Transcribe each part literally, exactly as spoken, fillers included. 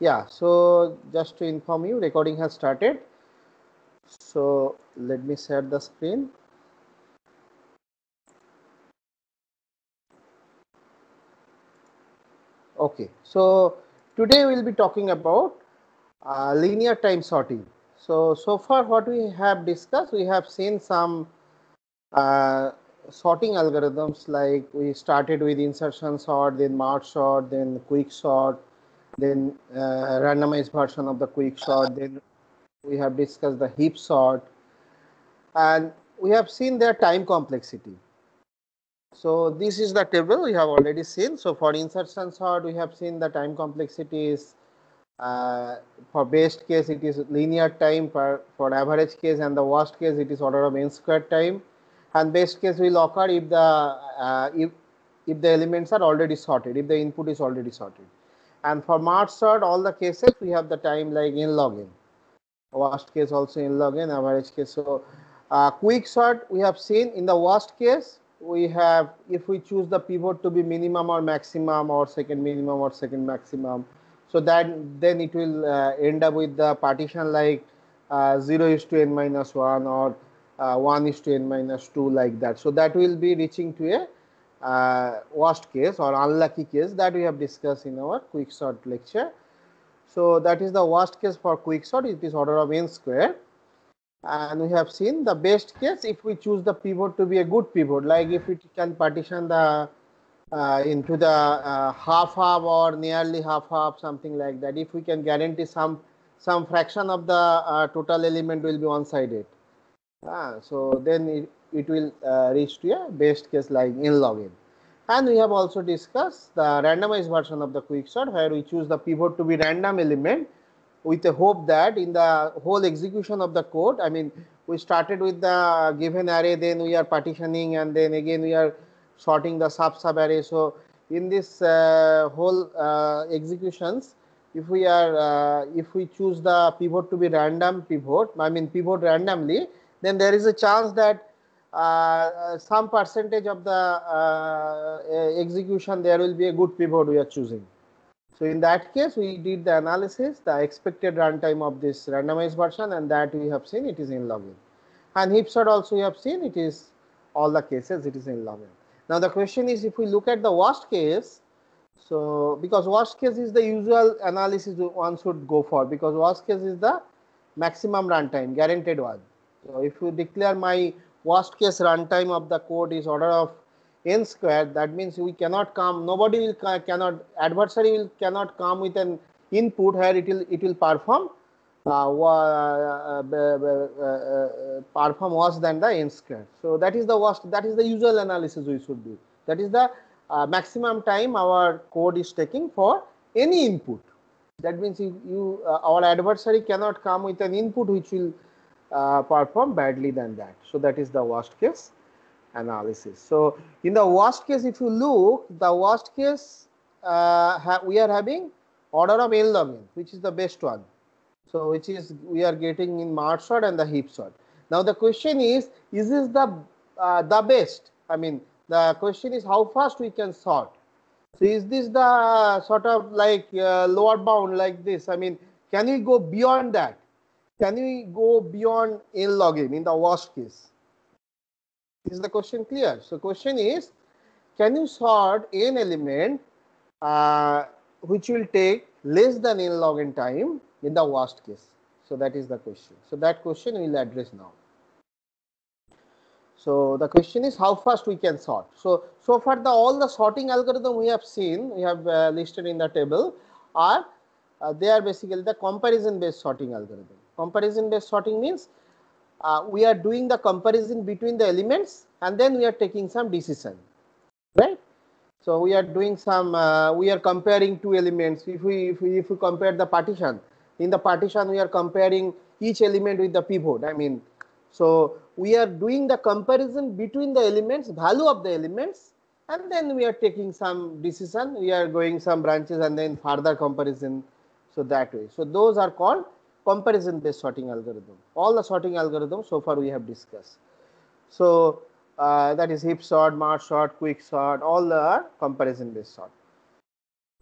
Yeah, so just to inform you, recording has started. So let me share the screen. Okay, so today we'll be talking about uh, linear time sorting. So, so far what we have discussed, we have seen some uh, sorting algorithms, like we started with insertion sort, then merge sort, then quick sort, then uh, randomized version of the quick sort, then we have discussed the heap sort, and we have seen their time complexity. So this is the table we have already seen. So for insertion sort, we have seen the time complexity is uh, for best case it is linear time, per, for average case, and the worst case it is order of n squared time, and best case will occur if the uh, if if the elements are already sorted, if the input is already sorted. And for merge sort, all the cases we have the time like n log n, worst case also n log n, average case. So uh, quick sort, we have seen in the worst case we have, if we choose the pivot to be minimum or maximum or second minimum or second maximum, so that then it will uh, end up with the partition like uh, zero is to n minus one or uh, one is to n minus two, like that. So that will be reaching to a uh, worst case or unlucky case that we have discussed in our quick sort lecture. So that is the worst case for quick sort, it is order of n square. And we have seen the best case if we choose the pivot to be a good pivot, like if it can partition the uh, into the uh, half half or nearly half half, something like that. If we can guarantee some some fraction of the uh, total element will be one sided, ah, so then it, it will uh, reach to a best case like n log n. And we have also discussed the randomized version of the quick sort, where we choose the pivot to be random element with a hope that in the whole execution of the code, I mean, we started with the given array, then we are partitioning, and then again we are sorting the sub sub array. So in this uh, whole uh, executions, if we are uh, if we choose the pivot to be random pivot, I mean pivot randomly, then there is a chance that uh, some percentage of the uh, execution there will be a good pivot we are choosing. So in that case, we did the analysis, the expected runtime of this randomized version, and that we have seen it is n log n. And heap sort also we have seen it is all the cases it is n log n. Now the question is, if we look at the worst case, so because worst case is the usual analysis one should go for, because worst case is the maximum runtime, guaranteed one. So if you declare my worst case runtime of the code is order of n squared, that means we cannot come, nobody will cannot, adversary will cannot come with an input where it will it will perform uh, uh, uh, uh, perform worse than the n squared. So that is the worst, that is the usual analysis we should do. That is the uh, maximum time our code is taking for any input. That means you, you uh, our adversary cannot come with an input which will uh, perform badly than that. So that is the worst case analysis. So in the worst case, if you look, the worst case uh, we are having order of n log n, which is the best one. So which is we are getting in merge sort and the heap sort. Now the question is, is this the uh, the best? I mean, the question is how fast we can sort. So is this the sort of like uh, lower bound like this? I mean, can we go beyond that? Can we go beyond n log n in the worst case? Is the question clear? So question is, can you sort n element uh, which will take less than n log n time in the worst case? So that is the question. So that question we will address now. So the question is how fast we can sort. So so far the all the sorting algorithm we have seen, we have uh, listed in the table, are uh, they are basically the comparison based sorting algorithm. Comparison based sorting means uh, we are doing the comparison between the elements and then we are taking some decision, right? So we are doing some uh, we are comparing two elements. If we if we if we compare the partition, in the partition we are comparing each element with the pivot. I mean, so we are doing the comparison between the elements, value of the elements, and then we are taking some decision. We are going some branches and then further comparison. So that way. So those are called comparison based sorting algorithm. All the sorting algorithms so far we have discussed. So uh, that is heap sort, merge sort, quick sort, all the comparison based sort.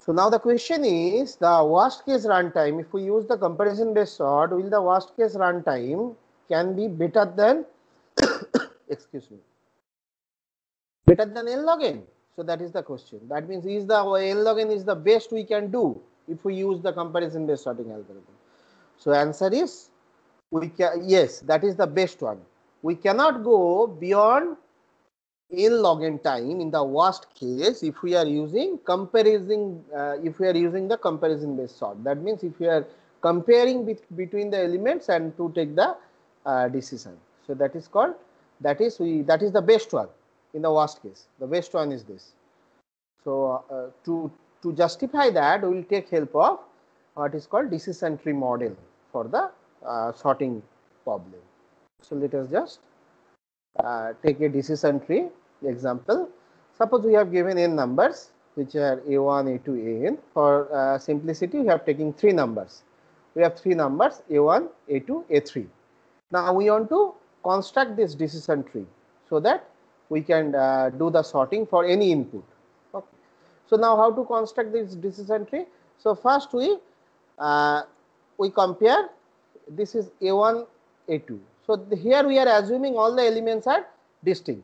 So now the question is the worst case runtime. If we use the comparison based sort, will the worst case runtime can be better than excuse me better than L log n? So that is the question. That means is the L log n is the best we can do if we use the comparison based sorting algorithm. So answer is we can, yes, that is the best one. We cannot go beyond L log n time in the worst case if we are using comparison uh, if we are using the comparison based sort. That means if we are comparing bet between the elements and to take the uh, decision. So that is called, that is we that is the best one in the worst case. The best one is this. So uh, to to justify that, we will take help of what is called decision tree model for the uh, sorting problem. So let us just uh, take a decision tree example. Suppose we have given n numbers which are a one, a two, a n. For uh, simplicity, we have taken three numbers. We have three numbers a one, a two, a three. Now we want to construct this decision tree so that we can uh, do the sorting for any input. Okay. So now how to construct this decision tree? So first we uh, we compare. This is a one, a two. So the, here we are assuming all the elements are distinct.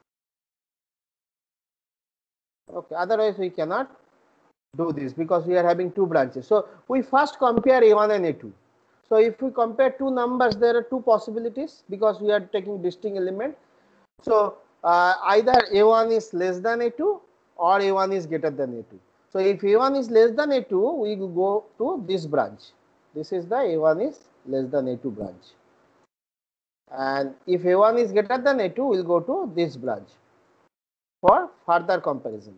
Okay. Otherwise we cannot do this because we are having two branches. So we first compare a one and a two. So if we compare two numbers, there are two possibilities because we are taking distinct element. So uh, either a one is less than a two or a one is greater than a two. So if a one is less than a two, we go to this branch. This is the a one is less than a two branch. And if a one is greater than a two, we will go to this branch for further comparison.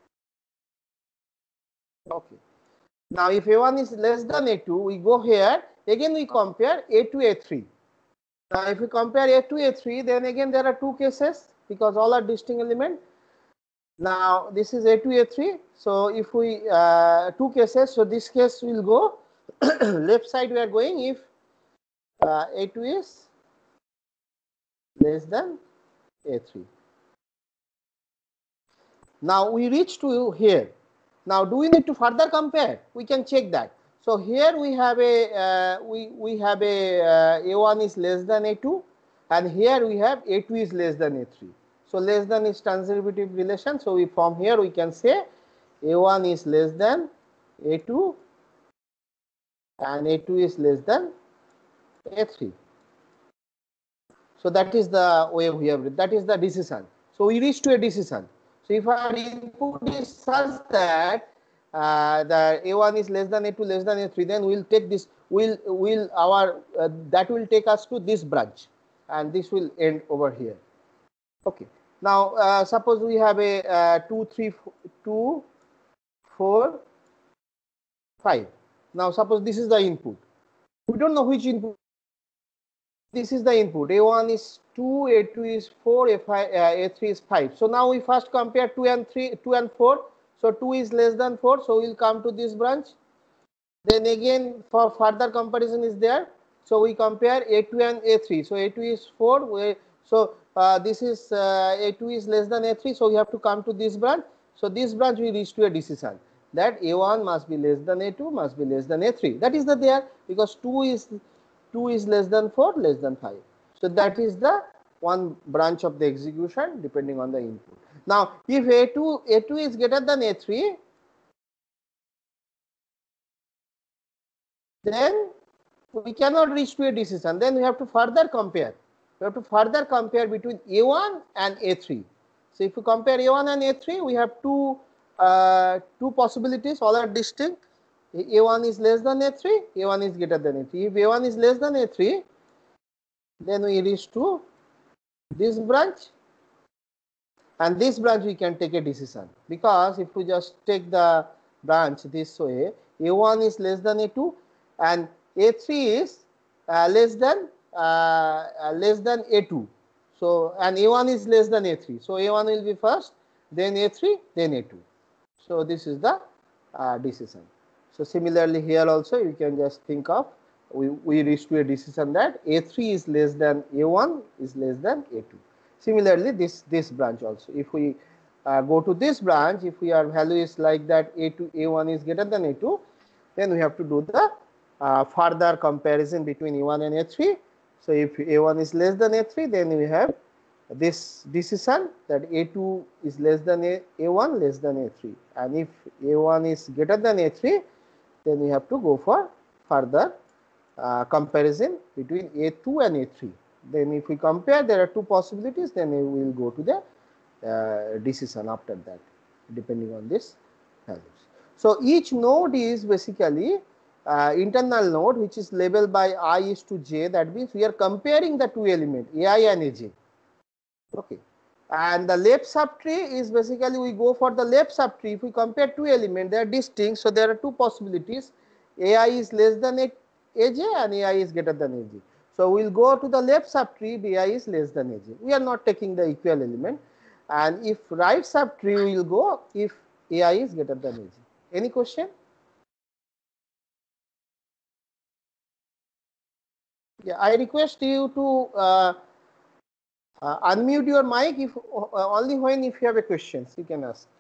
Okay. Now if a one is less than a two, we go here, again we compare a two, a three. Now if we compare a two, a three, then again there are two cases because all are distinct element. Now this is a two, a three. So if we uh, two cases, so this case will go left side we are going if uh, a two is less than a three. Now we reach to here. Now do we need to further compare? We can check that. So here we have a uh, we we have a uh, a one is less than a two, and here we have a two is less than a three. So less than is transitive relation. So we from here we can say a one is less than a two and a two is less than a three. So that is the way we have, that is the decision. So we reach to a decision. So if our input is such that uh, the a one is less than a two, less than a three, then we will take this, will will our uh, that will take us to this branch, and this will end over here. Okay. Now uh, suppose we have a uh, two, three, two, four, five. Now suppose this is the input. We don't know which input. This is the input. A one is two, A two is four, A five, uh, A three is five. So now we first compare two and three, two and four. So two is less than four. So we'll come to this branch. Then again for further comparison is there. So we compare A two and A three. So A two is four. We, so uh, this is uh, A two is less than A three. So we have to come to this branch. So this branch we reach to a decision that A one must be less than A two, must be less than A three. That is the there because two is two is less than four, less than five. So that is the one branch of the execution depending on the input. Now if A two, A two is greater than A three, then we cannot reach to a decision. Then we have to further compare. We have to further compare between A one and A three. So if you compare A one and A three, we have two uh, two possibilities, all are distinct. A one is less than A three, A one is greater than A three. If A one is less than A three, then we reach to this branch, and this branch we can take a decision, because if we just take the branch this way, A one is less than A two and A three is uh, less than uh, uh, less than A two. So and A one is less than A three. So A one will be first, then A three, then A two. So this is the uh, decision. So similarly here also you can just think of, we, we reach to a decision that A three is less than A one is less than A two. Similarly this this branch also, if we uh, go to this branch, if we our value is like that A two A one is greater than A two, then we have to do the uh, further comparison between A one and A three. So if A one is less than A three, then we have this decision that A two is less than A, A1 less than A three, and if A one is greater than A three, then we have to go for further uh, comparison between A two and A three. Then if we compare, there are two possibilities, then we will go to the uh, decision after that, depending on this values. So each node is basically uh, internal node which is labeled by I is to j. That means we are comparing the two elements ai and aj. Okay, and the left subtree is basically we go for the left subtree. If we compare two elements, they are distinct, so there are two possibilities. Ai is less than aj and ai is greater than aj. So we will go to the left subtree if ai is less than aj. We are not taking the equal element. And if right subtree, we will go if ai is greater than aj. Any question? Yeah, I request you to uh, uh, unmute your mic if uh, only when if you have a questions you can ask.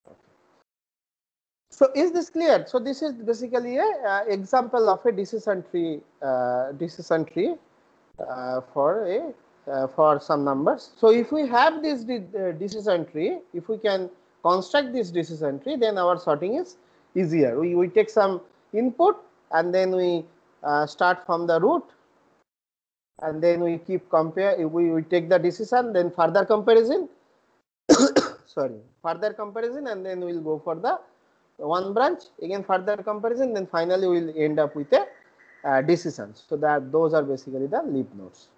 So is this clear? So this is basically a uh, example of a decision tree, uh, decision tree uh, for a uh, for some numbers. So if we have this uh, decision tree, if we can construct this decision tree, then our sorting is easier. We we take some input and then we uh, start from the root, and then we keep compare. We, we take the decision, then further comparison. Sorry, further comparison, and then we will go for the one branch, again further comparison, then finally we will end up with a uh, decision. So that those are basically the leaf nodes.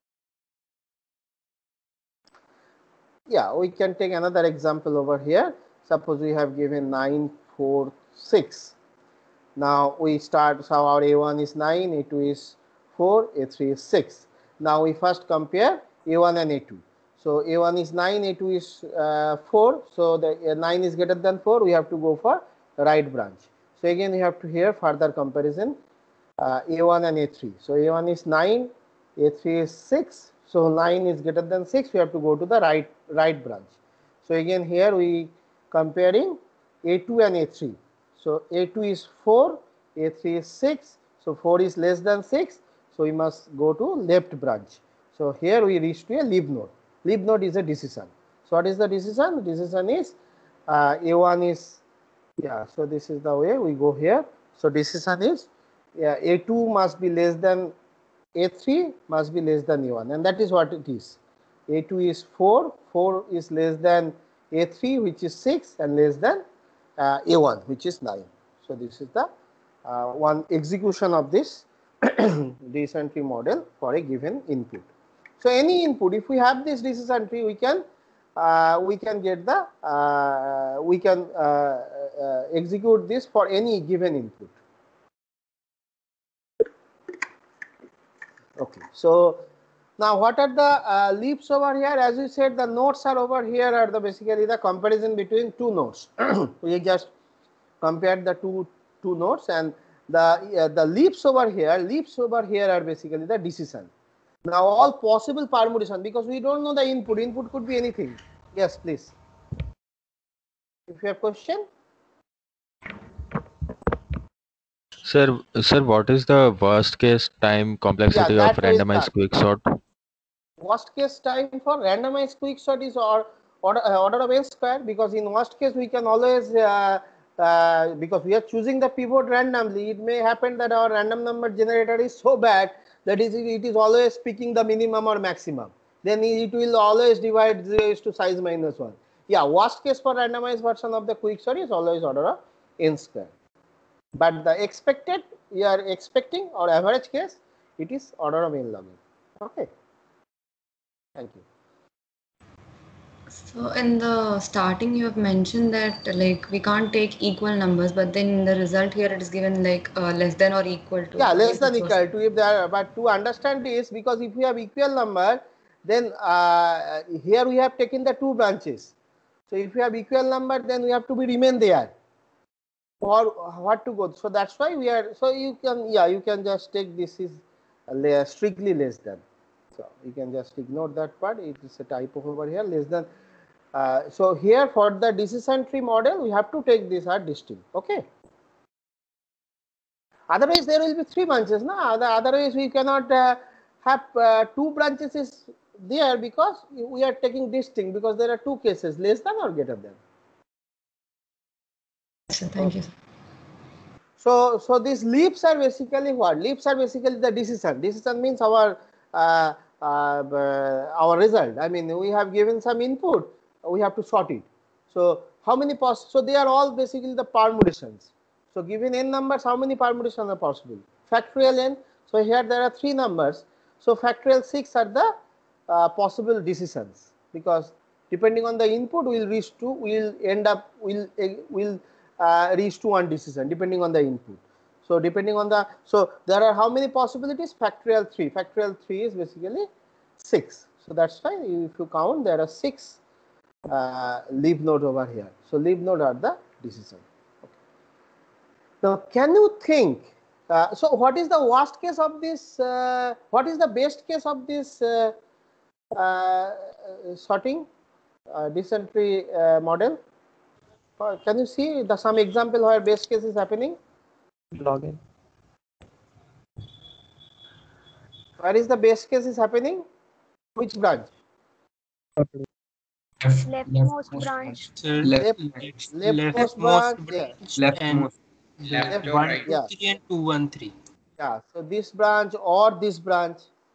Yeah, we can take another example over here. Suppose we have given nine, four, six. Now we start, so our A one is nine, A two is four, A three is six. Now we first compare A one and A two. So A one is nine, A two is uh, four. So the uh, nine is greater than four. We have to go for right branch. So again, we have to here further comparison uh, A one and A three. So A one is nine, A three is six. So nine is greater than six. We have to go to the right right branch. So again, here we comparing A two and A three. So A two is four, A three is six. So four is less than six. So we must go to left branch. So here we reach to a leaf node. Leaf node is a decision. So what is the decision? The decision is uh, A one is, yeah, so this is the way we go here. So decision is yeah, A two must be less than A three, must be less than A one, and that is what it is. A two is four, four is less than A three, which is six, and less than uh, A one, which is nine. So this is the uh, one execution of this decision tree model for a given input. So any input, if we have this decision tree, we can uh, we can get the uh, we can uh, uh, execute this for any given input. Okay, so now what are the uh, leaps over here? As we said, the nodes are over here are the basically the comparison between two nodes. We just compared the two two nodes, and the uh, the leaps over here, leaps over here are basically the decision. Now all possible permutation, because we don't know the input. Input could be anything. Yes, please. If you have question. Sir, sir, what is the worst case time complexity Yeah, of randomized quicksort? Worst case time for randomized quicksort is or, order, uh, order of n square, because in worst case we can always uh, uh, because we are choosing the pivot randomly, it may happen that our random number generator is so bad that is it is always picking the minimum or maximum. Then it will always divide zero to size minus one. Yeah, worst case for randomized version of the quicksort is always order of n square. But the expected, we are expecting, or average case, it is order of n log n. Okay. Thank you. So in the starting you have mentioned that like we can't take equal numbers, but then in the result here it is given like uh, less than or equal to. Yeah, less than equal to if there are, but to understand this, because if we have equal number, then uh, here we have taken the two branches. So if we have equal number, then we have to be remain there or what to go. So that's why we are, so you can, yeah, you can just take this is strictly less than. So you can just ignore that part. It is a typo over here, less than. Uh, so here for the decision tree model, we have to take this as distinct. Okay. Otherwise, there will be three branches. No, otherwise we cannot uh, have uh, two branches is there because we are taking distinct because there are two cases, less than or greater than. Sir, thank you. So, so these leaps are basically what? Leaps are basically the decision. Decision means our uh, uh, uh, our result. I mean, we have given some input, we have to sort it. So, how many pos? So they are all basically the permutations. So, given n numbers, how many permutations are possible? Factorial n. So here there are three numbers. So factorial six are the uh, possible decisions because depending on the input, we will reach to, we will end up, will will uh, reach to one decision depending on the input. So depending on the, so there are how many possibilities? Factorial three. Factorial three is basically six. So that's why if you count, there are six uh, leaf node over here. So leaf node are the decision. Okay. Now, can you think? Uh, so, what is the worst case of this? Uh, what is the best case of this uh, uh, sorting uh, decision tree uh, model? Uh, can you see the some example where best case is happening? Login. Where is the best case is happening? Which branch? Leftmost branch. Left, leftmost branch. Yeah. Leftmost. Left, one, two, yeah. three, and two, one, three. Yeah. So this branch or this branch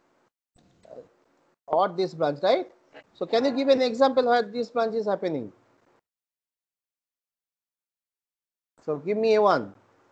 or this branch, right? So can you give an example where this branch is happening? So give me a one.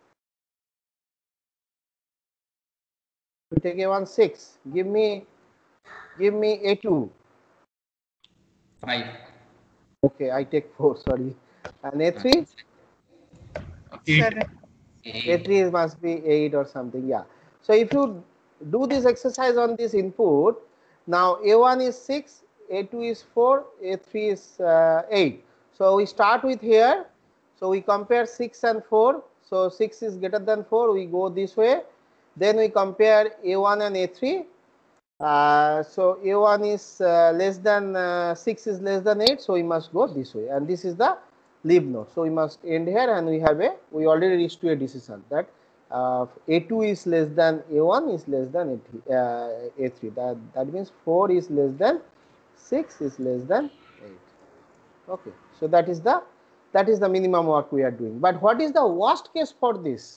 We take a one six. Give me, give me a two. Five. Okay, I take four. Sorry. And a three. Seven. A three must be eight or something. Yeah. So if you do this exercise on this input, now a one is six, a two is four, a three is uh, eight. So we start with here. So we compare six and four. So six is greater than four. We go this way. Then we compare a one and a three. Uh, so a one is uh, less than uh, six is less than eight. So we must go this way. And this is the leave node. So we must end here and we have a, we already reached to a decision that uh, a two is less than a one is less than a three. Uh, a three. That, that means four is less than six is less than eight. Okay. So that is the, that is the minimum work we are doing. But what is the worst case for this?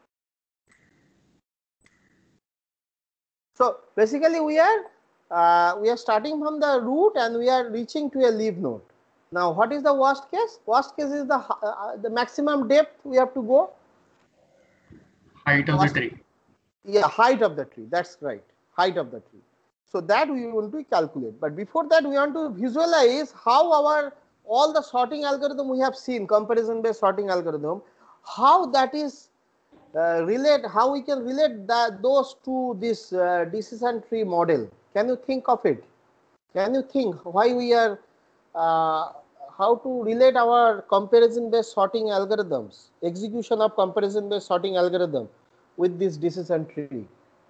So basically we are, uh, we are starting from the root and we are reaching to a leaf node. Now, what is the worst case? Worst case is the uh, the maximum depth we have to go. Height of worst, the tree. Yeah, height of the tree. That's right. Height of the tree. So that we want to calculate. But before that, we want to visualize how our all the sorting algorithm we have seen, comparison based sorting algorithm, how that is uh, relate, how we can relate that those to this uh, decision tree model. Can you think of it? Can you think why we are uh, how to relate our comparison based sorting algorithms, execution of comparison based sorting algorithm with this decision tree?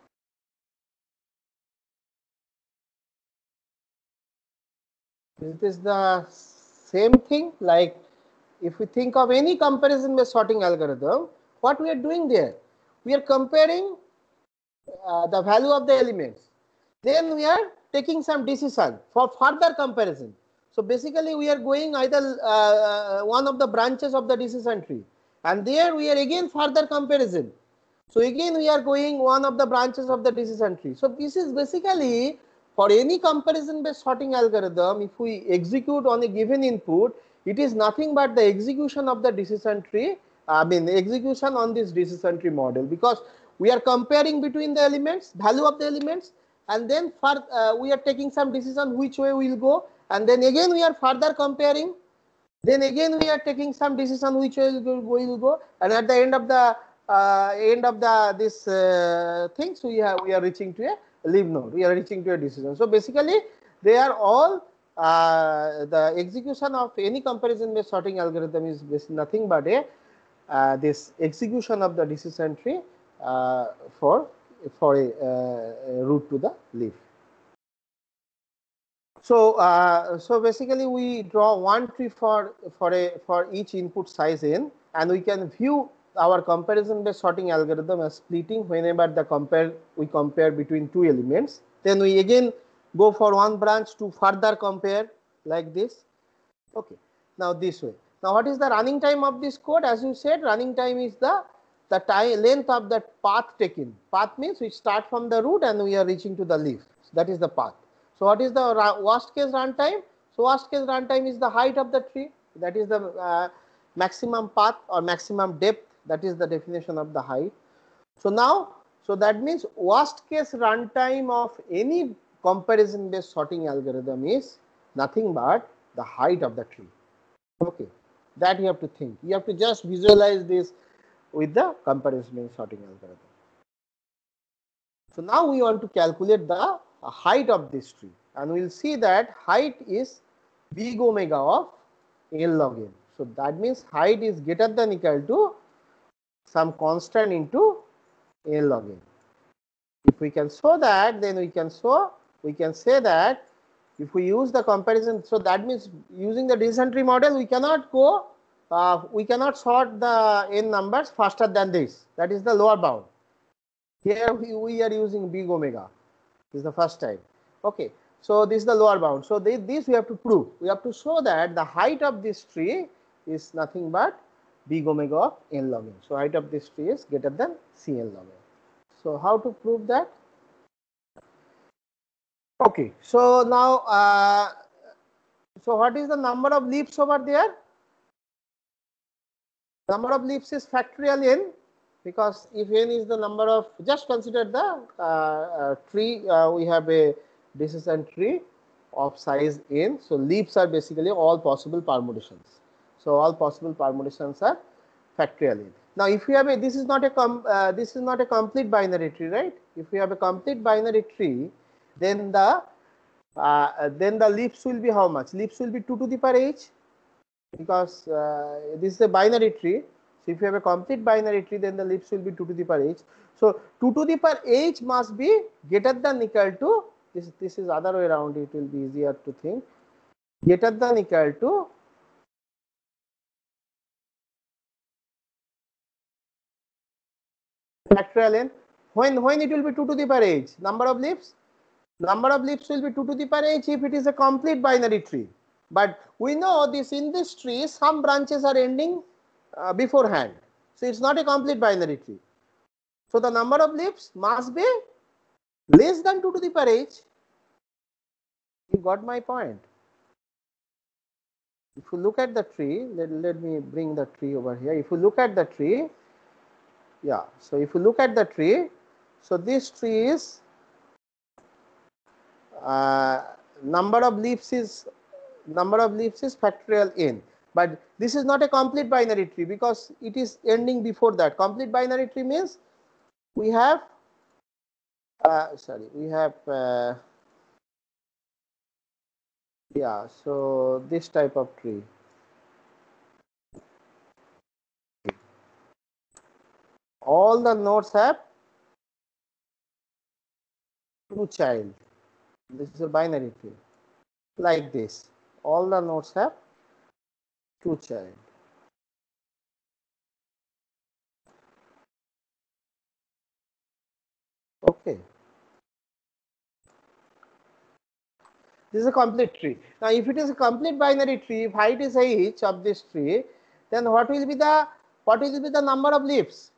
Is this the same thing? Like if we think of any comparison based sorting algorithm, what we are doing there? We are comparing uh, the value of the elements. Then we are taking some decision for further comparison. So basically we are going either uh, one of the branches of the decision tree and there we are again further comparison. So again we are going one of the branches of the decision tree. So this is basically for any comparison based sorting algorithm, if we execute on a given input, it is nothing but the execution of the decision tree, I mean execution on this decision tree model, because we are comparing between the elements, value of the elements, and then for, uh, we are taking some decision which way we will go, and then again we are further comparing, then again we are taking some decision which way we will go, and at the end of the uh, end of the this uh, things we have we are reaching to a leave node, we are reaching to a decision. So basically they are all uh, the execution of any comparison based sorting algorithm is nothing but a uh, this execution of the decision tree uh, for for a, uh, a route to the leaf. So, uh, so basically we draw one tree for for a for each input size n, and we can view our comparison based sorting algorithm as splitting whenever the compare we compare between two elements. Then we again go for one branch to further compare like this. Okay. Now this way. Now what is the running time of this code? As you said, running time is the the time length of that path taken. Path means we start from the root and we are reaching to the leaf. So that is the path. So what is the worst case runtime? So worst case runtime is the height of the tree. That is the uh, maximum path or maximum depth. That is the definition of the height. So now, so that means worst case runtime of any comparison based sorting algorithm is nothing but the height of the tree. Okay, that you have to think. You have to just visualize this with the comparison based sorting algorithm. So now we want to calculate the height of this tree, and we will see that height is big omega of L log n. So that means height is greater than equal to some constant into L log n. If we can show that, then we can show, we can say that if we use the comparison, so that means using the decision tree model, we cannot go, uh, we cannot sort the n numbers faster than this. That is the lower bound. Here we, we are using big omega. This is the first time. Okay. So this is the lower bound. So this, this we have to prove. We have to show that the height of this tree is nothing but big omega of n log n. So height of this tree is greater than Cn log n. So how to prove that? Okay. So now, uh, so what is the number of leaves over there? Number of leaves is factorial n, because if n is the number of, just consider the uh, uh, tree, uh, we have a decision tree of size n. So leaves are basically all possible permutations. So all possible permutations are factorial n. Now if we have a, this is not a com, uh, this is not a complete binary tree, right? If we have a complete binary tree, then the uh, then the leaves will be how much? Leaves will be two to the power h, because uh, this is a binary tree. So if you have a complete binary tree, then the leaves will be two to the power h. So two to the power h must be greater than equal to, this, this is other way around, it will be easier to think, greater than equal to factorial n. When, when it will be two to the power h? Number of leaves? Number of leaves will be two to the power h if it is a complete binary tree. But we know this, in this tree, some branches are ending uh, beforehand. So it's not a complete binary tree. So the number of leaves must be less than two to the power h. You got my point. If you look at the tree, let, let me bring the tree over here. If you look at the tree, yeah, so if you look at the tree, so this tree is, uh, number of leaves is, number of leaves is factorial n. But this is not a complete binary tree because it is ending before that. Complete binary tree means we have, uh, sorry, we have, uh, yeah, so this type of tree. All the nodes have two child. This is a binary tree. Like this. All the nodes have two child. Okay. This is a complete tree. Now, if it is a complete binary tree, if height is h of this tree, then what will be the, what will be the number of leaves?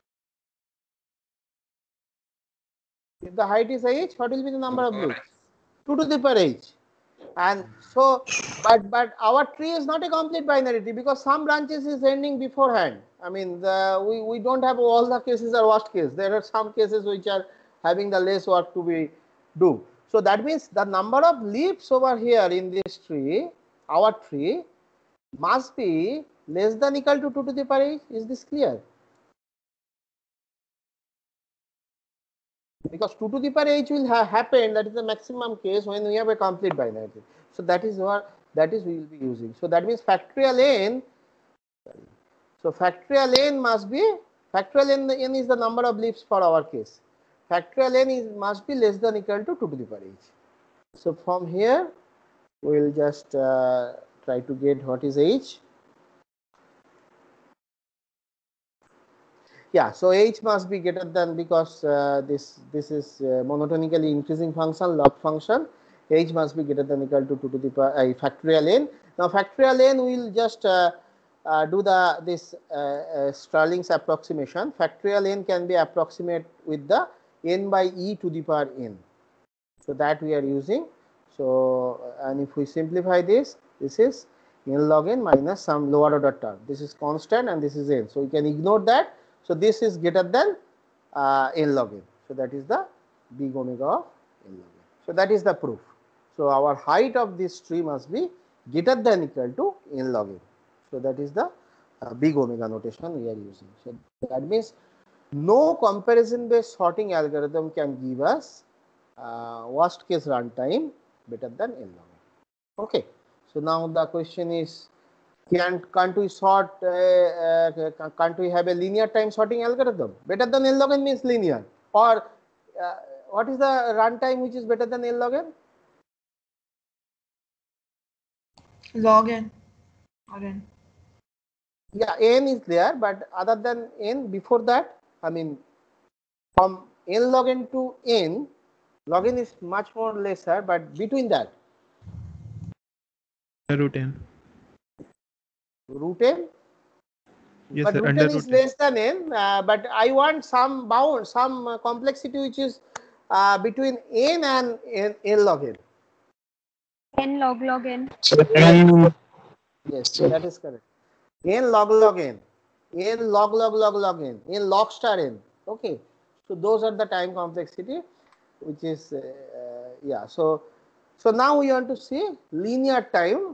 If the height is h, what will be the number of leaves? two to the power h. And so, but but our tree is not a complete binary tree because some branches is ending beforehand. I mean, the, we, we don't have all the cases are worst case. There are some cases which are having the less work to be do. So that means the number of leaves over here in this tree, our tree, must be less than equal to two to the power h. Is this clear? Because two to the power h will ha happen, that is the maximum case when we have a complete binary tree. So that is what, that is we will be using. So that means factorial n, sorry. So factorial n must be, factorial n, n is the number of leaves for our case. Factorial n is must be less than equal to two to the power h. So from here we'll just uh, try to get what is h. Yeah, so h must be greater than, because uh, this this is uh, monotonically increasing function, log function. H must be greater than equal to two to the power uh, factorial n. Now factorial n will just uh, uh, do the this uh, uh, Stirling's approximation. Factorial n can be approximate with the n by e to the power n. So that we are using. So and if we simplify this, this is n log n minus some lower order term. This is constant and this is n. So we can ignore that. So this is greater than uh, n log n. So that is the big omega of n log n. So that is the proof. So our height of this tree must be greater than equal to n log n. So that is the uh, big omega notation we are using. So that means no comparison based sorting algorithm can give us uh, worst case runtime better than n log n. Okay. So now the question is, Can't, can't we sort, uh, uh, can't we have a linear time sorting algorithm? Better than n log n means linear. Or uh, what is the runtime which is better than n log n? Log n or n. Yeah, n is there, but other than n, before that, I mean, from n log n to n, log n is much more lesser, but between that, root n. root n. Yes, But sir, root under n is root n. less than n, uh, but I want some bound, some uh, complexity which is uh, between n and n, n log n. N log log n. Yes, yes, that is correct. N log log n, n log log log log n, n log star n. Okay, so those are the time complexity, which is uh, uh, yeah. So, so now we want to see linear time.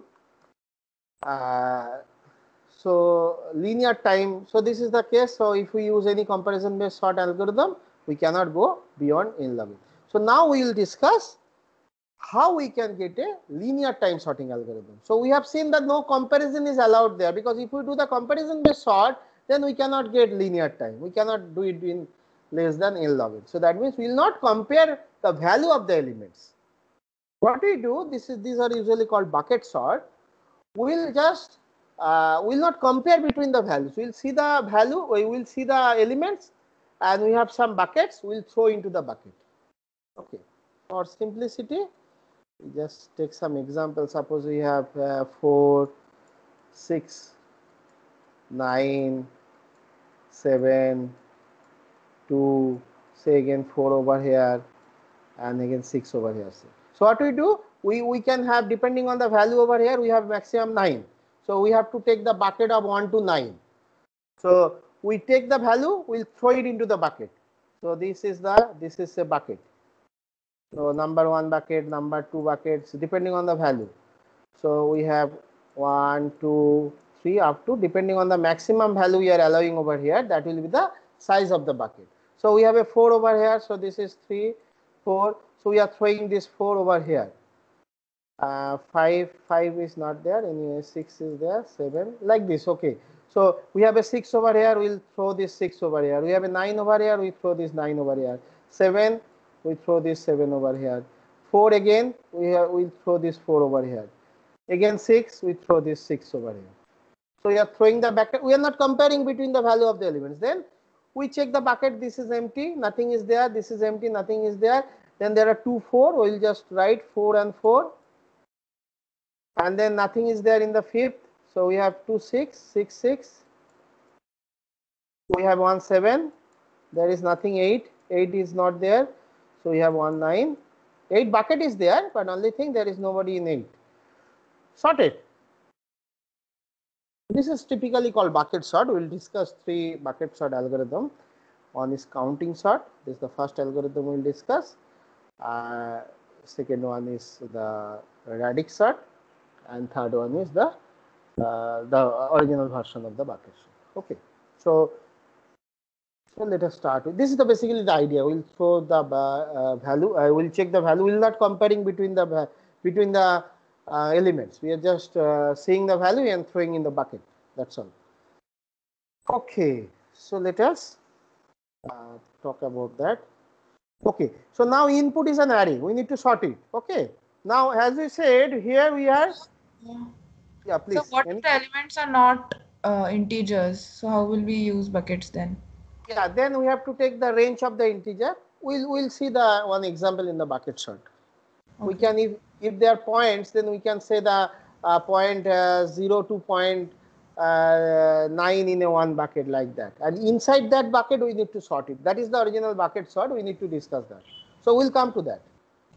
Uh, so linear time. So this is the case. So if we use any comparison based sort algorithm, we cannot go beyond n log n. So now we will discuss how we can get a linear time sorting algorithm. So we have seen that no comparison is allowed there, because if we do the comparison based sort, then we cannot get linear time. We cannot do it in less than n log n. So that means we will not compare the value of the elements. What we do, this is these are usually called bucket sort. We will just uh, will not compare between the values. We will see the value, we will see the elements, and we have some buckets. We will throw into the bucket. Okay. For simplicity, we just take some examples. Suppose we have uh, four, six, nine, seven, two, say again four over here, and again six over here. So what we do, we, we can have, depending on the value over here, we have maximum nine. So we have to take the bucket of one to nine. So we take the value, we'll throw it into the bucket. So this is the, this is a bucket. So number one bucket, number two buckets, depending on the value. So we have one, two, three, up to, depending on the maximum value we are allowing over here, that will be the size of the bucket. So we have a four over here. So this is three, four. So we are throwing this four over here. Uh, five, five is not there. Anyway, six is there, seven, like this. Okay. So we have a six over here. We'll throw this six over here. We have a nine over here. We throw this nine over here. Seven. We throw this seven over here. four again, we have, we'll throw this four over here. Again six, we throw this six over here. So we are throwing the bucket. We are not comparing between the value of the elements. Then we check the bucket. This is empty. Nothing is there. This is empty. Nothing is there. Then there are two, four. We'll just write four and four. And then nothing is there in the fifth. So we have two, six, six, six. We have one, seven. There is nothing, eight. eight is not there. So we have one, nine. eight bucket is there, but only thing there is nobody in eight. Sort it. This is typically called bucket sort. We will discuss three bucket sort algorithm. One is counting sort. This is the first algorithm we will discuss. Uh, second one is the radix sort, and third one is the uh, the original version of the bucket sort. Okay. So. So let us start with this. Is the basically the idea. We'll throw the uh, value. I will check the value. We'll not comparing between the between the uh, elements. We are just uh, seeing the value and throwing in the bucket. That's all. Okay. So let us uh, talk about that. Okay. So now input is an array. We need to sort it. Okay. Now, as we said, here we are. Yeah. Yeah, So please. what if Any- the elements are not uh, integers? So how will we use buckets then? Yeah, then we have to take the range of the integer. We'll we'll see the one example in the bucket sort. We Okay. can, if if they are points, then we can say the uh, point uh, zero to point uh, nine in a one bucket like that. And inside that bucket, we need to sort it. That is the original bucket sort. We need to discuss that. So we'll come to that.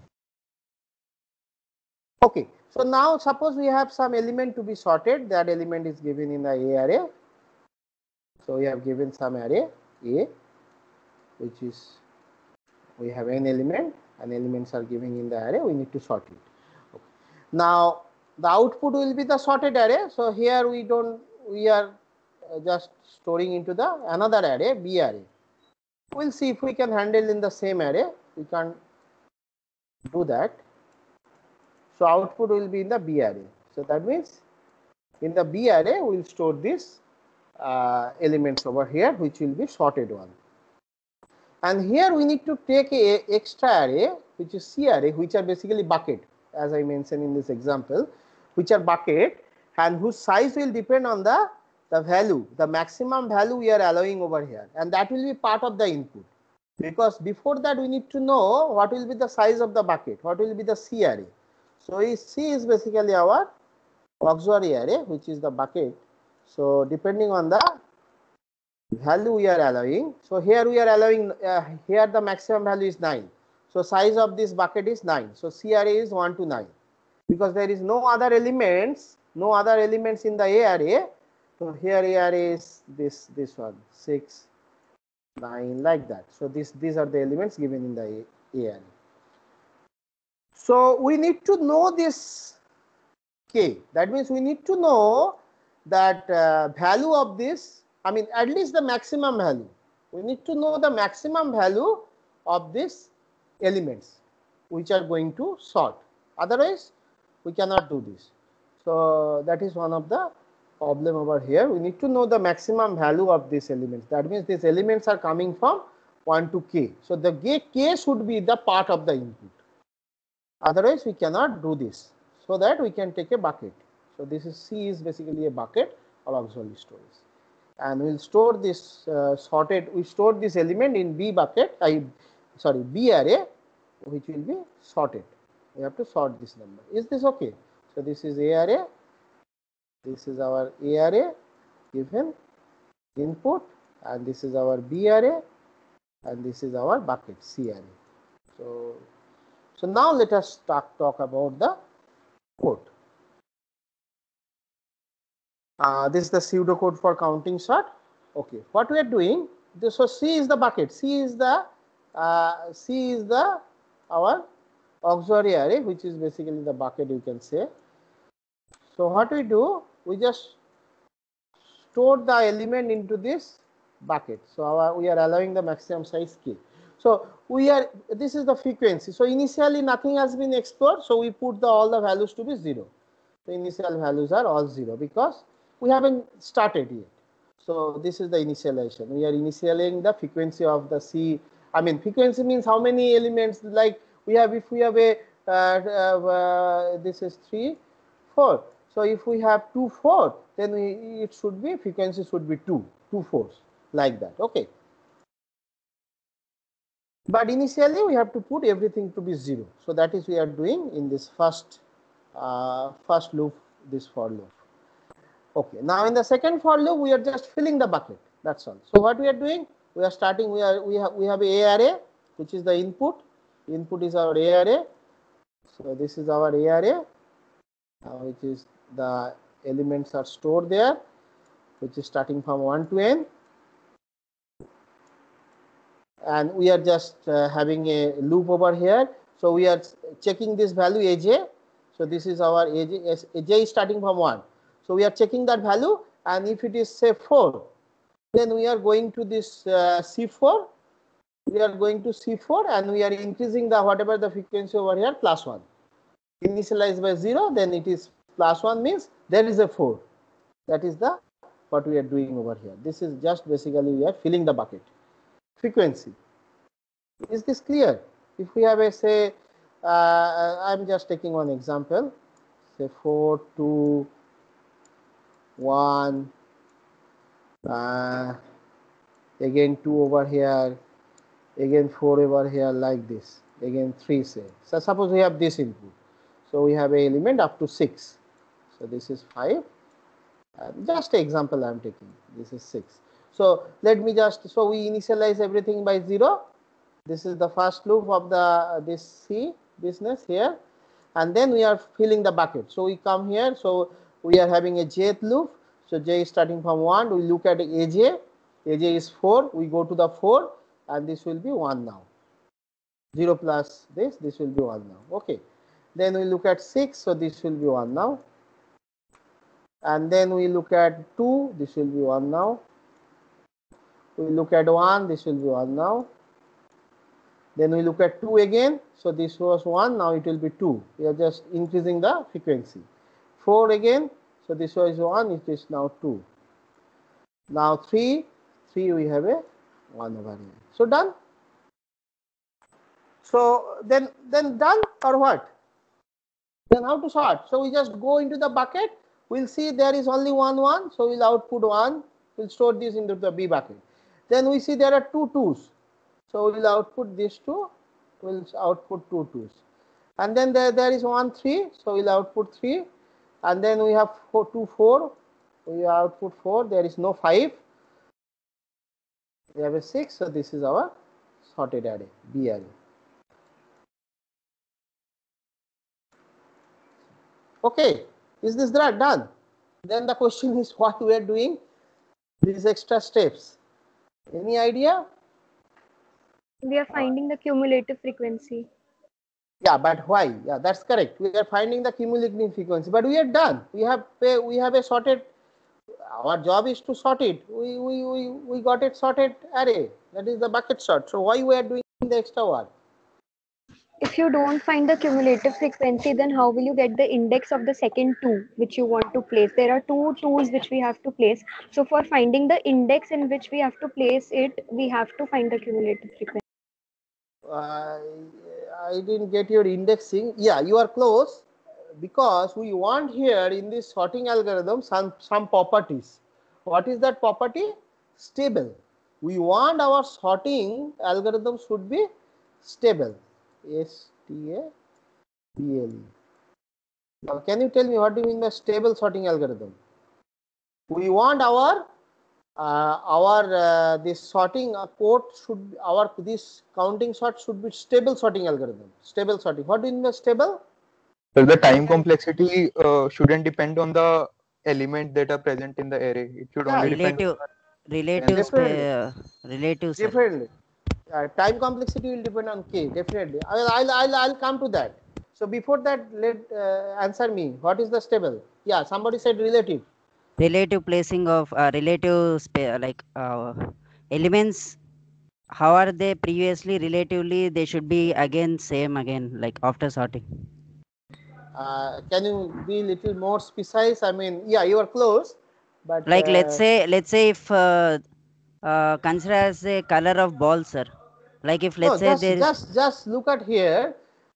Okay. So now suppose we have some element to be sorted. That element is given in the A array. So we have given some array A, which is, we have n element and elements are given in the array. We need to sort it. Okay. Now the output will be the sorted array. So here we don't, we are just storing into the another array, B array. We'll see if we can handle in the same array. We can do that. So output will be in the B array. So that means in the B array we will store this uh, elements over here, which will be sorted one. And here we need to take a extra array, which is C array, which are basically bucket, as I mentioned in this example, which are bucket and whose size will depend on the, the value, the maximum value we are allowing over here, and that will be part of the input. Because before that we need to know what will be the size of the bucket, what will be the C array. So C is basically our auxiliary array, which is the bucket. So depending on the value we are allowing, so here we are allowing, uh, here the maximum value is nine. So size of this bucket is nine. So C array is one to nine. Because there is no other elements, no other elements in the A array. So here A array is this, this one, six, nine, like that. So this, these are the elements given in the A, A array. So we need to know this K. That means we need to know that uh, value of this, I mean at least the maximum value. We need to know the maximum value of these elements which are going to sort. Otherwise, we cannot do this. So that is one of the problem over here. We need to know the maximum value of these elements. That means these elements are coming from one to K. So the K should be the part of the input. Otherwise, we cannot do this. So that we can take a bucket. So this is C is basically a bucket or auxiliary storage. And we'll store this uh, sorted, we store this element in B bucket, I sorry, B array, which will be sorted. We have to sort this number. Is this okay? So this is A array, this is our A array given input, and this is our B array, and this is our bucket C array. So, so now let us talk, talk about the code. Uh, this is the pseudocode for counting sort. Okay, what we are doing, this, so C is the bucket, C is the uh, C is the our auxiliary array, which is basically the bucket, you can say. So what we do, we just store the element into this bucket. So our, we are allowing the maximum size K. So we are, this is the frequency. So initially nothing has been explored, so we put the all the values to be zero. The initial values are all zero because we haven't started yet. So this is the initialization. We are initializing the frequency of the C. I mean, frequency means how many elements, like we have, if we have a, uh, uh, this is three, four. So if we have two, four, then we, it should be, frequency should be two, two fours, like that, okay. But initially we have to put everything to be zero. So that is we are doing in this first, uh, first loop, this for loop. Okay, now in the second for loop, we are just filling the bucket. That's all. So what we are doing? We are starting. We are we have we have a array, which is the input. Input is our A array. So this is our A array, uh, which is the elements are stored there, which is starting from one to n. And we are just uh, having a loop over here. So we are checking this value A J. So this is our A J. A J is starting from one. So we are checking that value, and if it is say four, then we are going to this uh, C four. We are going to C four, and we are increasing the whatever the frequency over here plus one. Initialized by zero, then it is plus one, means there is a four. That is the what we are doing over here. This is just basically we are filling the bucket. Frequency. Is this clear? If we have a say uh, I'm just taking one example, say four, two, one, uh, again two over here, again four over here, like this, again three, say. So suppose we have this input. So we have an element up to six. So this is five. Uh, just an example I am taking. This is six. So let me just, so we initialize everything by zero. This is the first loop of the uh, this C business here, and then we are filling the bucket. So we come here. So we are having a jth loop. So j is starting from one. We look at aj. Aj is four. We go to the four, and this will be one now. zero plus this, this will be one now. Okay. Then we look at six. So this will be one now. And then we look at two, this will be one now. We look at one, this will be one now. Then we look at two again, so this was one, now it will be two. We are just increasing the frequency. four again, so this was one, it is now two. Now three, three we have a one over here. So done. So then, then done or what? Then how to sort? So we just go into the bucket. We'll see there is only one one, so we'll output one. We'll store this into the B bucket. Then we see there are two twos, so we'll output these two. We'll output two twos, and then there there is one three, so we'll output three, and then we have four, two four. We output four. There is no five. We have a six, so this is our sorted array, B array. Okay. Is this done? Then the question is what we are doing these extra steps. Any idea? We are finding the cumulative frequency. Yeah, but why? Yeah, that's correct. We are finding the cumulative frequency, but we are done. We have we have a sorted. Our job is to sort it. We we we we got it sorted array. That is the bucket sort. So why we are doing the extra work? If you don't find the cumulative frequency, then how will you get the index of the second two which you want to place? There are two twos which we have to place. So for finding the index in which we have to place it, we have to find the cumulative frequency. Uh, I didn't get your indexing. Yeah, you are close, because we want here in this sorting algorithm some, some properties. What is that property? Stable. We want our sorting algorithm should be stable. S T A B L E. Now, can you tell me what do you mean by stable sorting algorithm? We want our uh, our uh, this sorting uh, code should our this counting sort should be stable sorting algorithm. Stable sorting. What do you mean by stable? So the time complexity uh, shouldn't depend on the element that are present in the array. It should Yeah, only depend Relative, on relative, Differently. uh, relative. Sir. Differently. Uh, time complexity will depend on k. Definitely. I'll I'll I'll, I'll come to that. So before that, let uh, answer me. What is the stable? Yeah, somebody said relative. Relative placing of uh, relative spa- like uh, elements. How are they previously relatively? They should be again same again like after sorting. Uh, can you be a little more precise? I mean, yeah, you are close, but Like uh, let's say let's say if uh, uh, consider as a color of ball, sir. Like if let's no, say just there is just just look at here.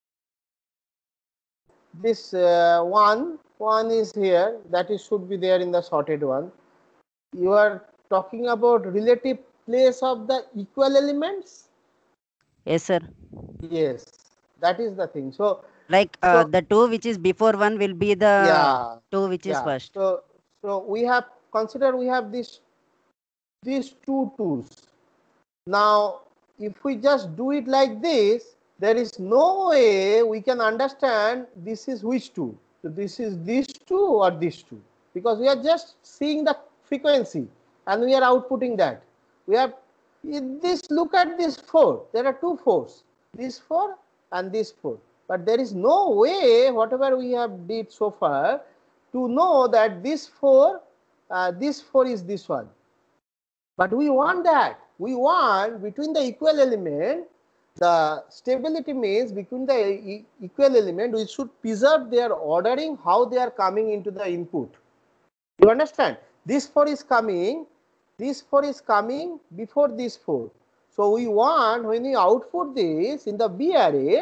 This uh, one one is here. That is should be there in the sorted one. You are talking about relative place of the equal elements. yes, sir. Yes, that is the thing. So Like uh, so the two which is before one will be the yeah, two which is yeah. first. So so we have consider we have this these two twos. Now, if we just do it like this, there is no way we can understand this is which two. So this is these two or these two, because we are just seeing the frequency and we are outputting that. We have in this. Look at this four. There are two fours. This four and this four. But there is no way, whatever we have did so far, to know that this four, uh, this four is this one. But we want that. We want between the equal element, the stability means between the e equal element, we should preserve their ordering, how they are coming into the input. You understand? This four is coming, this four is coming before this four. So we want when we output this in the B array,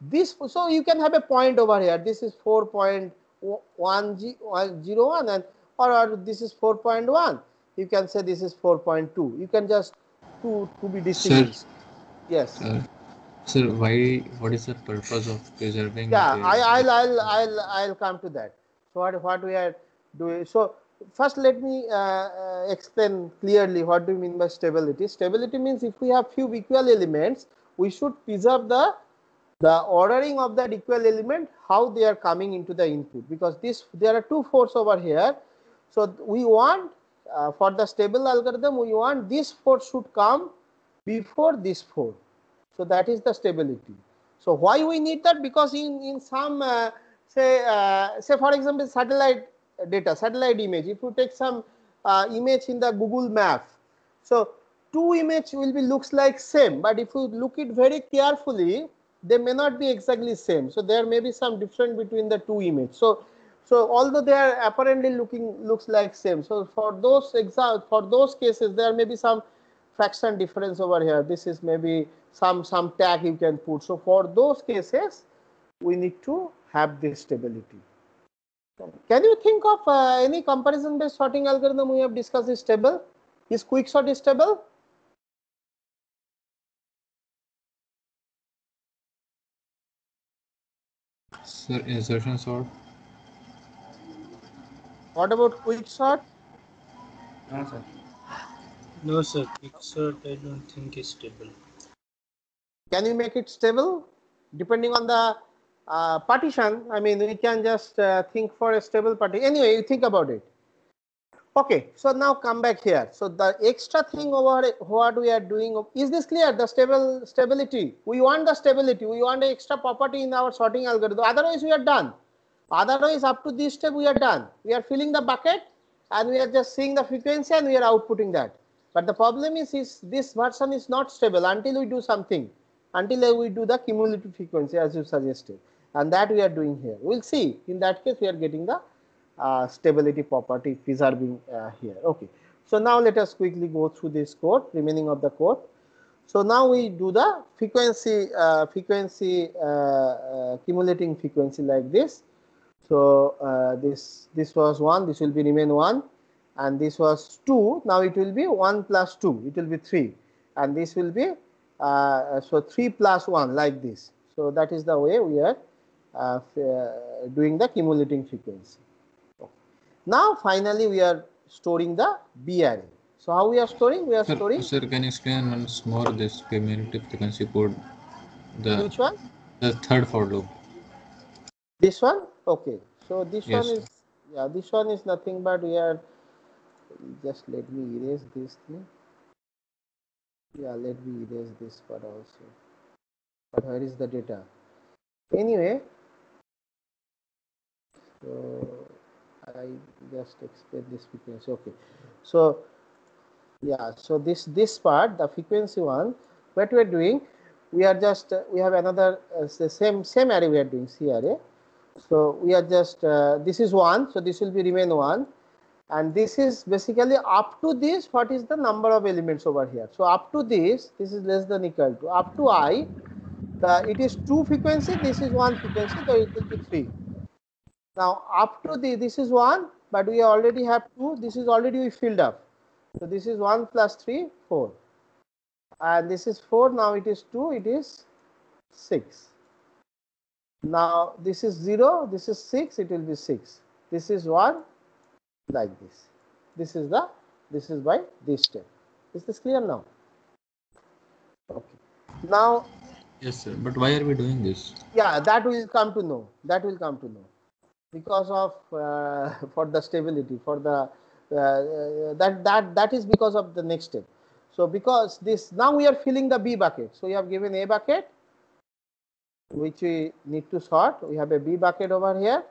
this, so you can have a point over here. This is four point one zero one and or, or this is four point one. You can say this is four point two. You can just to to be distinguished. Yes. Uh, sir, why? What is the purpose of preserving? Yeah, the, I, I'll I'll I'll I'll come to that. So what what we are doing? So first, let me uh, uh, explain clearly what do we mean by stability. Stability means if we have few equal elements, we should preserve the the ordering of that equal element, how they are coming into the input, because this there are two force over here. So we want uh, for the stable algorithm, we want this force should come before this force. So that is the stability. So why we need that? Because in in some uh, say uh, say for example satellite data, satellite image, if you take some uh, image in the Google map, so two image will be looks like same, but if you look it very carefully, they may not be exactly same. So there may be some difference between the two image. So so although they are apparently looking looks like same, so for those example, for those cases there may be some fraction difference over here. This is maybe some some tag you can put. So for those cases, we need to have this stability. Can you think of uh, any comparison based sorting algorithm we have discussed is stable? Is quicksort is stable? Sir, insertion sort. What about quicksort? No, sir. No, sir. Quicksort I don't think is stable. Can you make it stable? Depending on the uh, partition, I mean, we can just uh, think for a stable partition. Anyway, you think about it. Okay, so now come back here. So the extra thing over what we are doing, is this clear? The stable stability. We want the stability. We want an extra property in our sorting algorithm. Otherwise, we are done. Otherwise, up to this step, we are done. We are filling the bucket and we are just seeing the frequency and we are outputting that. But the problem is, is this version is not stable until we do something, until we do the cumulative frequency as you suggested. And that we are doing here. We'll see. In that case, we are getting the uh, stability property preserving uh, here. Okay. So now let us quickly go through this code, remaining of the code. So now we do the frequency, uh, frequency, uh, uh, cumulating frequency like this. So uh, this this was one, this will be remain one, and this was two. Now it will be one plus two, it will be three, and this will be uh, so three plus one like this. So that is the way we are uh, doing the cumulating frequency. Okay. Now finally we are storing the B array. So how we are storing? We are Sir, storing. sir, can you explain once more this cumulative frequency code? The Which one? The third for loop. This one? Okay. So this Yes, one is, yeah, this one is nothing but we are, just let me erase this thing. Yeah, let me erase this part also. But where is the data? Anyway, so I just explain this frequency. Okay. So yeah, so this this part, the frequency one, what we are doing, we are just uh, we have another uh, the same same array we are doing, C array. So we are just uh, this is one, so this will be remain one, and this is basically up to this. What is the number of elements over here? So up to this, this is less than equal to up to I. The it is two frequency. This is one frequency, so it will be three. Now up to the this is one, but we already have two. This is already we filled up. So this is one plus three, four, and this is four. Now it is two. It is six. Now this is zero, this is six, it will be six. This is one, like this. This is the, this is by this step. Is this clear now? Okay. Now, yes, sir. But why are we doing this? Yeah, that will come to know. That will come to know. Because of uh, for the stability, for the uh, that that that is because of the next step. So because this now we are filling the B bucket. So we have given A bucket, which we need to sort. We have a B bucket over here.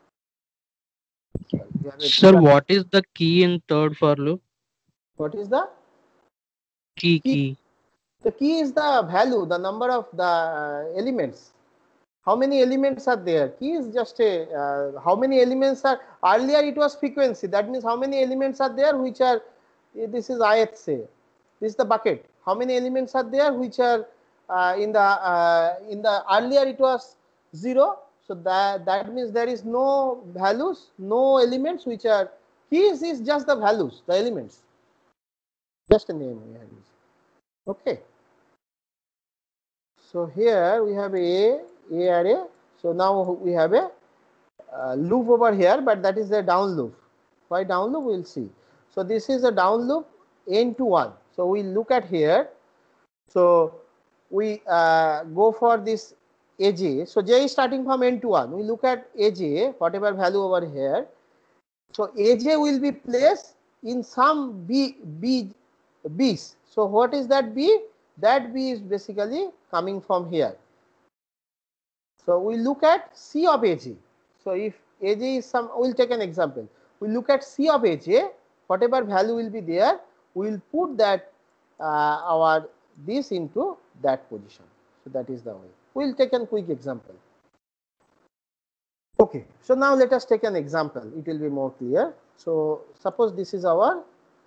Sir, what is the key in third for loop? What is the Key, key. The key is the value, the number of the uh, elements. How many elements are there? Key is just a uh, how many elements are, earlier it was frequency. That means how many elements are there which are, this is ith say. This is the bucket. How many elements are there which are uh, in the uh, in the earlier it was zero. So that that means there is no values, no elements which are keys is just the values, the elements, just a name we have used. Okay. So here we have a a array. So now we have a uh, loop over here, but that is the down loop. Why down loop? We will see. So this is a down loop n to one. So we look at here. So we uh, go for this aj. So j is starting from n to one. We look at aj, whatever value over here. So aj will be placed in some b b b's. So what is that b? That b is basically coming from here. So we look at c of aj. So if aj is some, we will take an example. We look at c of aj, whatever value will be there, we will put that uh, our this into that position. So that is the way. We will take a quick example. Okay. So now let us take an example. It will be more clear. So suppose this is our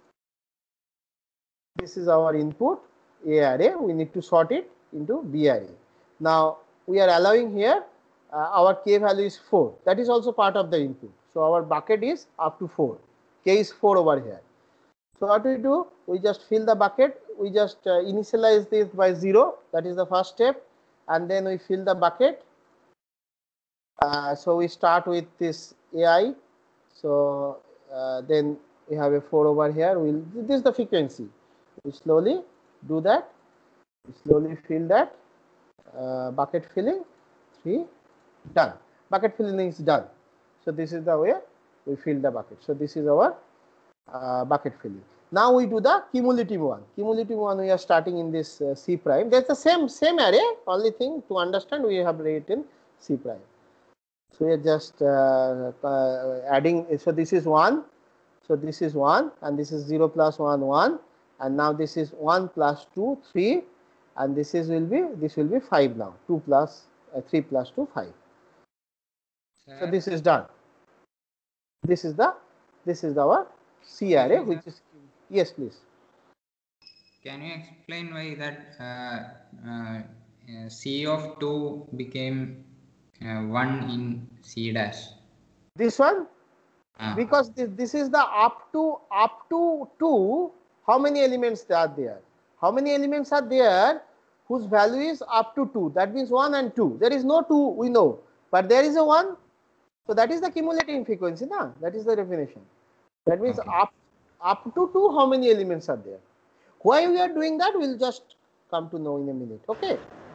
this is our input A array. We need to sort it into B array. Now we are allowing here uh, our k value is four. That is also part of the input. So our bucket is up to four. K is four over here. So what we do? We just fill the bucket. We just uh, initialize this by zero. That is the first step, and then we fill the bucket. Uh, so we start with this A I. So uh, then we have a four over here. We'll this is the frequency. We slowly do that. We slowly fill that uh, bucket filling. Three done. Bucket filling is done. So this is the way we fill the bucket. So this is our uh, bucket filling. Now we do the cumulative one. Cumulative one we are starting in this uh, C prime. That's the same same array. Only thing to understand we have written C prime. So we are just uh, uh, adding. So this is one. So this is one, and this is zero plus one one, and now this is one plus two three, and this is will be this will be five now. Two plus uh, three plus two five. Sir, So this is done. This is the this is our C array, which is yes, please. can you explain why that uh, uh, uh, C of two became uh, one in C dash? This one, Ah. because this, this is the up to up to two. How many elements are there? How many elements are there whose value is up to two? That means one and two. There is no two, we know, but there is a one. So that is the cumulative frequency, na? That is the definition. That means Okay. up up to two, how many elements are there? Why we are doing that, we'll just come to know in a minute. Okay.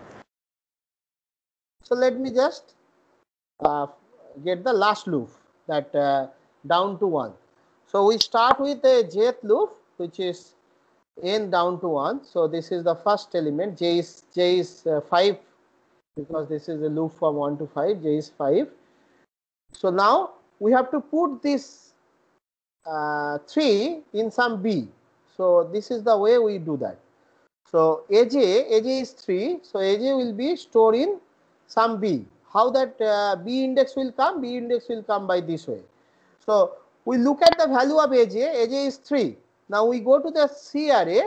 So let me just uh, get the last loop, that uh, down to one. So we start with a jth loop, which is n down to one. So this is the first element. J is j is uh, five, because this is a loop from one to five. J is five. So now we have to put this uh, three in some b. So this is the way we do that. So aj aj is three. So aj will be stored in some b. How that uh, b index will come? B index will come by this way. So we look at the value of aj. Aj is three. Now we go to the C array.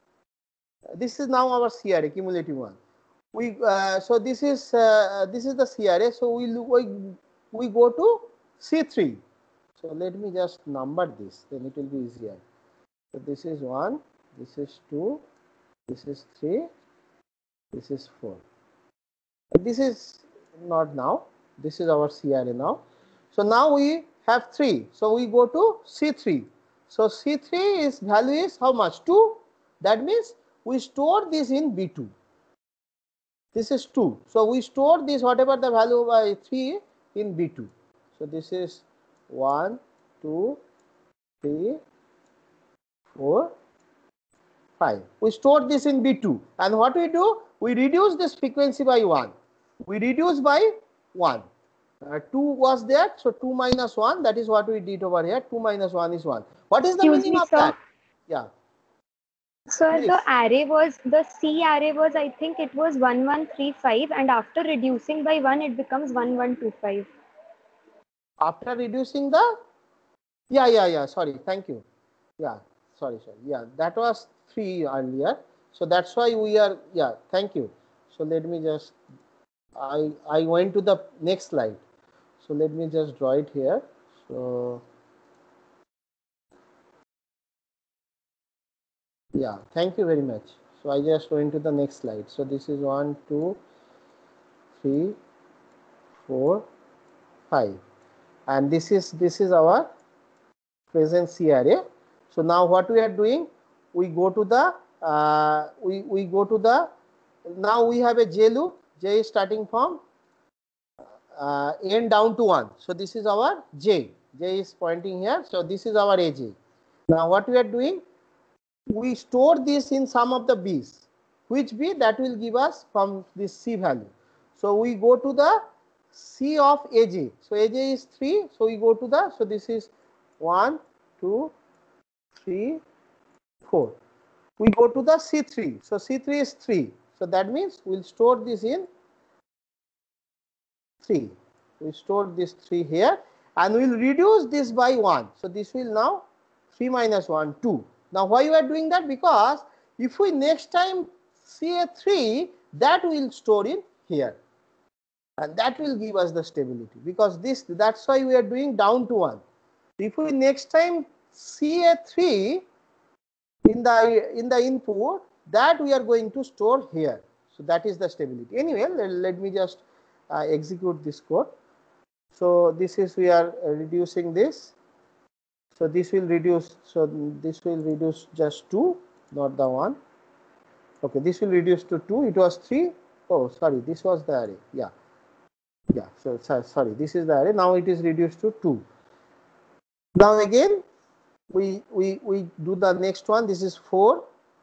This is now our C array, cumulative one. We uh, so this is uh, this is the C array. So we we we go to C three. So let me just number this. Then it will be easier. So this is one. This is two. This is three. This is four. This is not now. This is our C array now. So now we have three. So we go to C three. So C three is value is how much? two. That means we store this in B two. This is two. So we store this whatever the value by three in B two. So this is one, two, three, four, five. We store this in B two. And what we do? We reduce this frequency by one. We reduce by one. Uh, two was there, so two minus one, that is what we did over here. two minus one is one. What is the Excuse meaning me, of sir. that? Yeah. Sir, Please. the array was, the C array was, I think it was one one three five, and after reducing by one, it becomes one one two five. After reducing the, yeah, yeah, yeah, sorry, thank you. Yeah, sorry, sorry. Yeah, that was three earlier. So that's why we are, yeah, thank you. So let me just, I, I went to the next slide. So let me just draw it here. So yeah, thank you very much. So I just went to the next slide. So this is one, two, three, four, five, and this is this is our present C array. So now what we are doing, we go to the uh, we we go to the, now we have a J loop. J is starting from uh, n down to one. So this is our J. J is pointing here. So this is our A J. Now what we are doing, we store this in some of the B's. Which B? That will give us from this C value. So we go to the C of A J. So A J is three. So we go to the, so this is one, two, three, four. We go to the C three. So C three is three. So that means we'll store this in three. We store this three here and we'll reduce this by one. So this will now three minus one, two. Now why you are doing that? Because if we next time see a three, that will store in here. And that will give us the stability, because this, that's why we are doing down to one. If we next time see a three in the in the input, that we are going to store here. So that is the stability. Anyway, let, let me just uh, execute this code. So this is, we are reducing this. So this will reduce, so this will reduce just two, not the one. Okay, this will reduce to two. It was three. Oh, sorry, this was the array. Yeah. Yeah, so, so sorry, this is the array. Now it is reduced to two. Now again, we we we do the next one. This is four.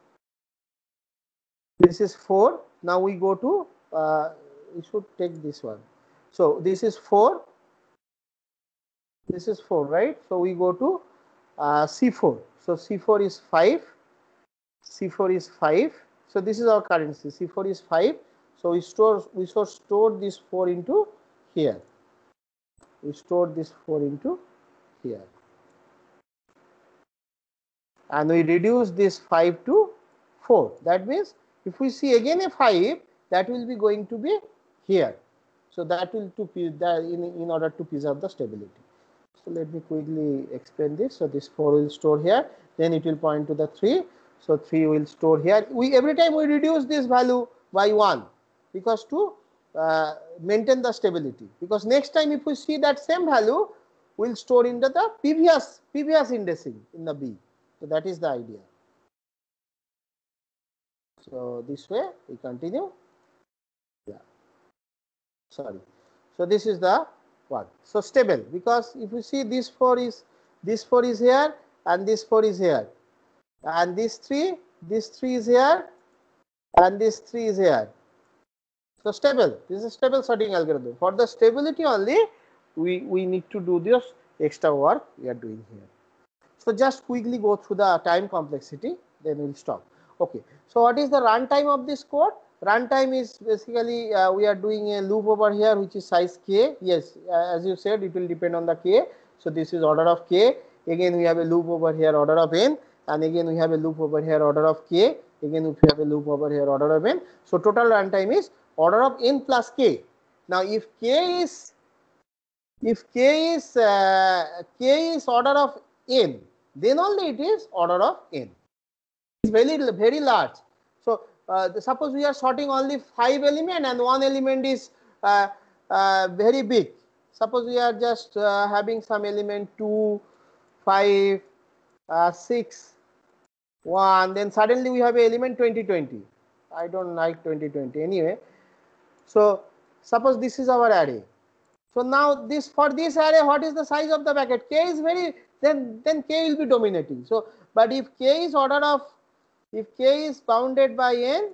This is four. Now we go to, uh, we should take this one. So this is four. This is four, right? So we go to uh, C four. So C four is five. C four is five. So this is our currency. C four is five. So we store we should store this four into here. We store this four into here. And we reduce this five to four. That means if we see again a five, that will be going to be here. So that will to in, in order to preserve the stability. So let me quickly explain this. So this four will store here, then it will point to the three. So three will store here. We every time we reduce this value by one, because to uh, maintain the stability. Because next time if we see that same value, we'll store into the previous previous indexing in the B. So that is the idea. So this way we continue. Yeah. Sorry. So this is the one. So stable, because if you see this four is this four is here and this four is here, and this three, this three is here, and this three is here. So stable. This is a stable sorting algorithm. For the stability only, we we need to do this extra work we are doing here. So just quickly go through the time complexity, then we'll stop. Okay. So what is the runtime of this code? Runtime is basically uh, we are doing a loop over here which is size k. Yes, uh, as you said, it will depend on the k. So this is order of k. Again we have a loop over here order of n, and again we have a loop over here order of k. Again we have a loop over here order of n. So total runtime is order of n plus k. Now if k is if k is uh, k is order of n, then only it is order of n. It's very very large. So uh, the, suppose we are sorting only five element and one element is uh, uh, very big. Suppose we are just uh, having some element two, five, uh, six, one. Then suddenly we have an element twenty, twenty. I don't like twenty, twenty anyway. So suppose this is our array. So now this, for this array, what is the size of the bucket? K is very, then then K will be dominating. So but if K is order of, if K is bounded by n,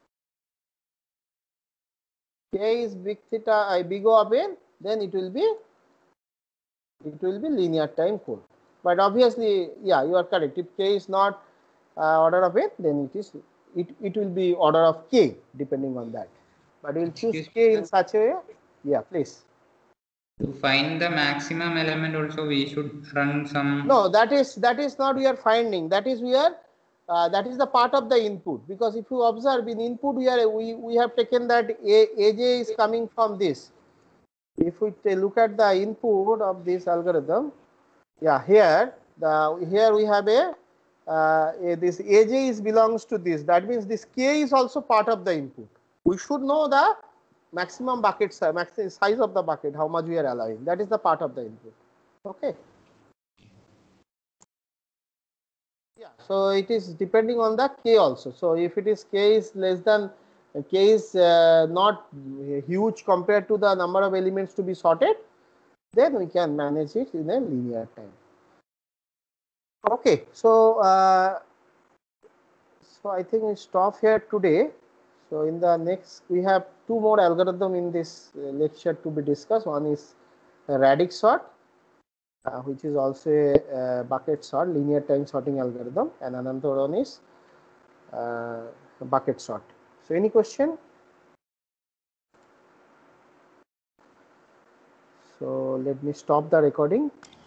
K is big theta, I big O of n, then it will be it will be linear time code. But obviously, yeah, you are correct. If K is not uh, order of n, then it is it it will be order of K depending on that. But we will choose K in such a way. Yeah, please. To find the maximum element also we should run some. No, that is that is not we are finding. That is we are uh, that is the part of the input, because if you observe in input we are we, we have taken that a aj is coming from this. If we look at the input of this algorithm, yeah, here the here we have a, uh, a this aj is belongs to this. That means this k is also part of the input. We should know the maximum bucket size, maximum size of the bucket, how much we are allowing. That is the part of the input. Okay. Yeah. So it is depending on the k also. So if it is k is less than k is uh, not huge compared to the number of elements to be sorted, then we can manage it in a linear time. Okay. So uh, so I think we stop here today. So in the next, we have two more algorithm in this lecture to be discussed. One is Radix sort, uh, which is also a, a bucket sort, linear time sorting algorithm, and another one is uh, bucket sort. So any question? So let me stop the recording.